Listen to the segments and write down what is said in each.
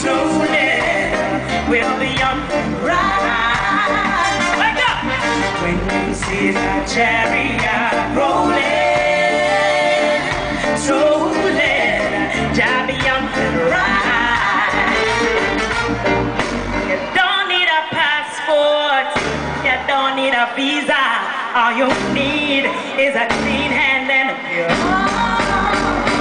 slowly will be on the rise. Wake up! When you see that chariot rolling, slowly, down beyond the rise. You don't need a passport, you don't need a visa. All you need is a clean hand and a pure heart.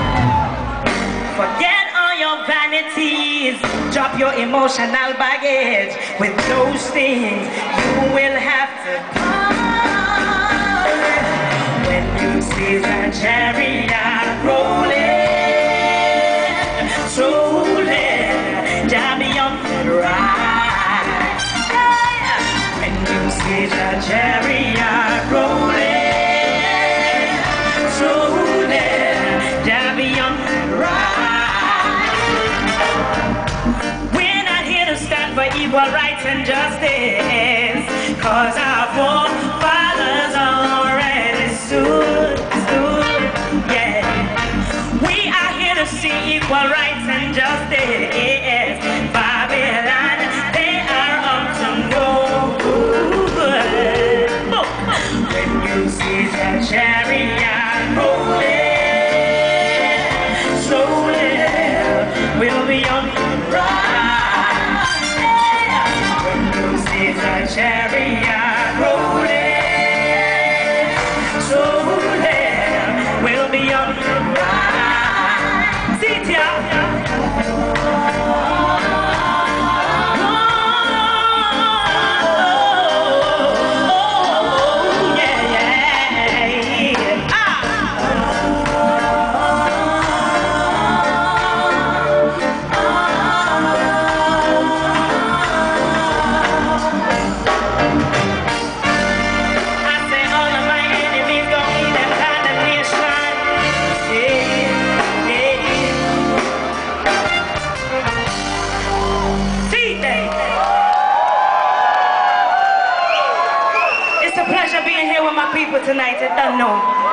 Forget all your vanities, drop your emotional baggage. With those things, you will have to part. When you see that chariot rolling, slowly, down beyond the ride. When you see that chariot rolling, slowly, down beyond the ride. For equal rights and justice, cause our forefathers already stood, yeah. We are here to see equal rights and justice. Babylon, they are up to no good. When you see that chariot rolling, slowly, we'll be on the ride. It's a chariot rolling, slowly, we'll be on the ride. See it, y'all. It's a pleasure being here with my people tonight that don't know.